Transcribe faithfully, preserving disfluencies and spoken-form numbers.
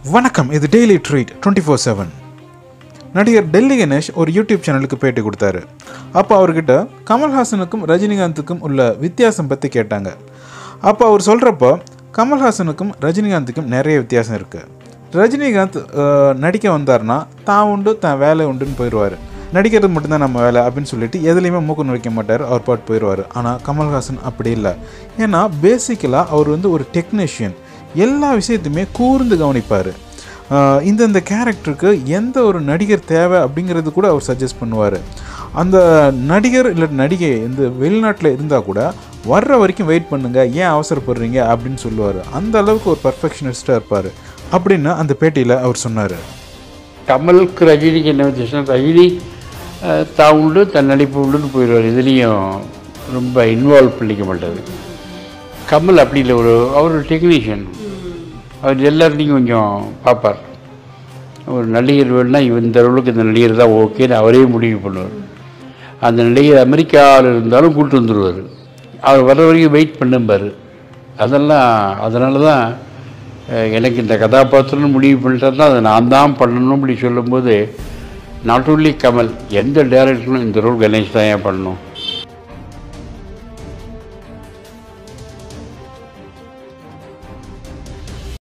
வணக்கம், இது daily treat twenty four seven. நடிகர் டெல்லி கணேஷ் ஒரு யூடியூப் சேனலுக்கு பேட்டி கொடுத்தாரு. அப்போ அவர்கிட்ட கமல்ஹாசனுக்கும் ரஜினிகாந்துக்கும் உள்ள வித்தியாசம் பற்றி கேட்டாங்க. அப்போ அவர் சொல்கிறப்போ கமல்ஹாசனுக்கும் ரஜினிகாந்துக்கும் நிறைய வித்தியாசம் இருக்குது. ரஜினிகாந்த் நடிக்க வந்தார்னா தான் உண்டு தான் வேலை உண்டுன்னு போயிடுவார். நடிக்கிறது மட்டும்தான் நம்ம வேலை அப்படின்னு சொல்லிட்டு எதுலேயுமே மூக்கு நுழைக்க மாட்டார், அவர் பாட்டு போயிடுவார். ஆனால் கமல்ஹாசன் அப்படி இல்லை. ஏன்னா பேசிக்கலாக அவர் வந்து ஒரு டெக்னீஷியன், எல்லா விஷயத்தையுமே கூர்ந்து கவனிப்பார். இந்தந்த கேரக்டருக்கு எந்த ஒரு நடிகர் தேவை அப்படிங்கிறது கூட அவர் சஜஸ்ட் பண்ணுவார். அந்த நடிகர் இல்லை நடிகை இந்த வெளிநாட்டில் இருந்தால் கூட வர்ற வரைக்கும் வெயிட் பண்ணுங்கள், ஏன் அவசரப்படுறீங்க அப்படின்னு சொல்லுவார். அந்த அளவுக்கு ஒரு பர்ஃபெக்ஷனிஸ்டாக இருப்பார் அப்படின்னு அந்த பேட்டியில் அவர் சொன்னார். கமலுக்கு ரஜினிக்கு என்ன வித்தியாசம், ரஜினி தான் உண்டு தன் நடிப்பு உண்டுன்னு போயிடுவார், இதுலேயும் ரொம்ப இன்வால்வ் பண்ணிக்க மாட்டார். கமல் அப்படி இல்லை, ஒரு அவர் ஒரு டெக்னீஷியன், அவர் எல்லாத்தையும் கொஞ்சம் பார்ப்பார். ஒரு நடிகர் வேணுன்னா இவன் இந்த அளவுக்கு இந்த நடிகர் தான் ஓகேன்னு அவரே முடிவு பண்ணுவார். அந்த நடிகர் அமெரிக்காவில் இருந்தாலும் கூப்பிட்டு வந்துடுவார், அவர் வர்ற வரைக்கும் வெயிட் பண்ணும்பார். அதெல்லாம் அதனால தான் எனக்கு இந்த கதாபாத்திரம்னு முடிவு பண்ணிட்டா தான் அதை நான் தான் பண்ணணும் அப்படி சொல்லும்போது, நாட் ஓன்லி கமல், எந்த டேரக்டரும் இந்த ரோல் கணேஷ் தான் ஏன் பண்ணணும்,